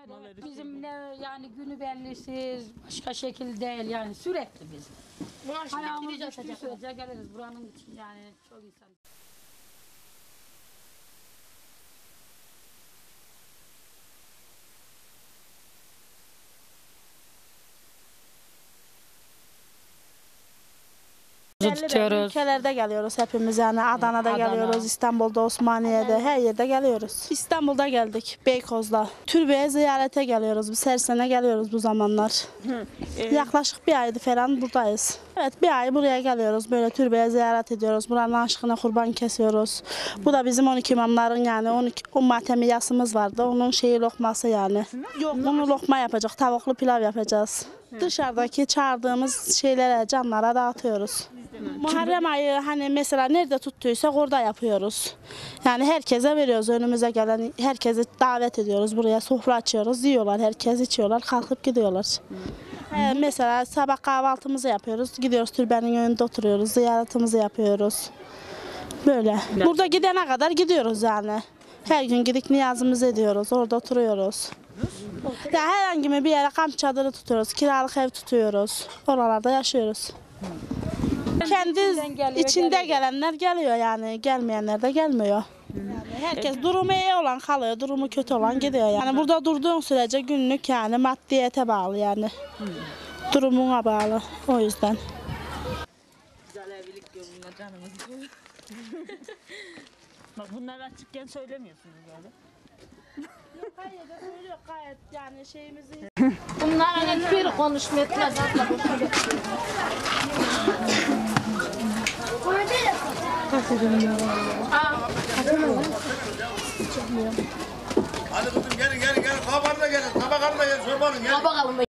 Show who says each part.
Speaker 1: Bizim ne yani günü bellisiz, başka şekil değil yani sürekli biz. Ayağımız düştüğü sürece geliriz buranın için yani çok insan.
Speaker 2: Belli ülkelerde geliyoruz hepimiz yani Adana'da geliyoruz, İstanbul'da, Osmaniye'de, her yerde geliyoruz. İstanbul'da geldik, Beykoz'da. Türbe'ye ziyarete geliyoruz, biz her sene geliyoruz bu zamanlar. Yaklaşık bir aydı falan buradayız. Evet, bir ay buraya geliyoruz, böyle türbeye ziyaret ediyoruz, buranın aşkına kurban kesiyoruz. Bu da bizim 12 imamların yani 12 matemi yasımız vardı, onun lokması yani. Yok, bunu lokma yapacak, tavuklu pilav yapacağız. Dışarıdaki çağırdığımız şeylere, canlara dağıtıyoruz. Muharrem ayı hani mesela nerede tuttuysak orada yapıyoruz. Yani herkese veriyoruz, önümüze gelen herkesi davet ediyoruz, buraya sofra açıyoruz, yiyorlar, herkes içiyorlar, kalkıp gidiyorlar. Mesela sabah kahvaltımızı yapıyoruz, gidiyoruz türbenin önünde oturuyoruz, ziyaretimizi yapıyoruz. Böyle. Burada gidene kadar gidiyoruz yani. Her gün gidip niyazımızı ediyoruz, orada oturuyoruz. Ya herhangi bir yere kamp çadırı tutuyoruz, kiralık ev tutuyoruz, oralarda yaşıyoruz. Kendi içinde gelenler geliyor yani, gelmeyenler de gelmiyor. Yani herkes durumu iyi olan kalıyor, durumu kötü olan gidiyor yani. Burada durduğun sürece günlük yani maddiyete bağlı yani. Durumuna bağlı, o yüzden.
Speaker 3: Güzel evlilik yolunda canımız. Bak bunları açıkken söylemiyorsunuz böyle.
Speaker 2: Yok, hayır da söylüyor gayet yani şeyimizi.
Speaker 4: Bunların hiçbiri konuşma etmez.
Speaker 5: Hadi kızım gelin. Kabarına gelin. Tabak alma gelin. Sormanın gelin.
Speaker 4: Bakalım.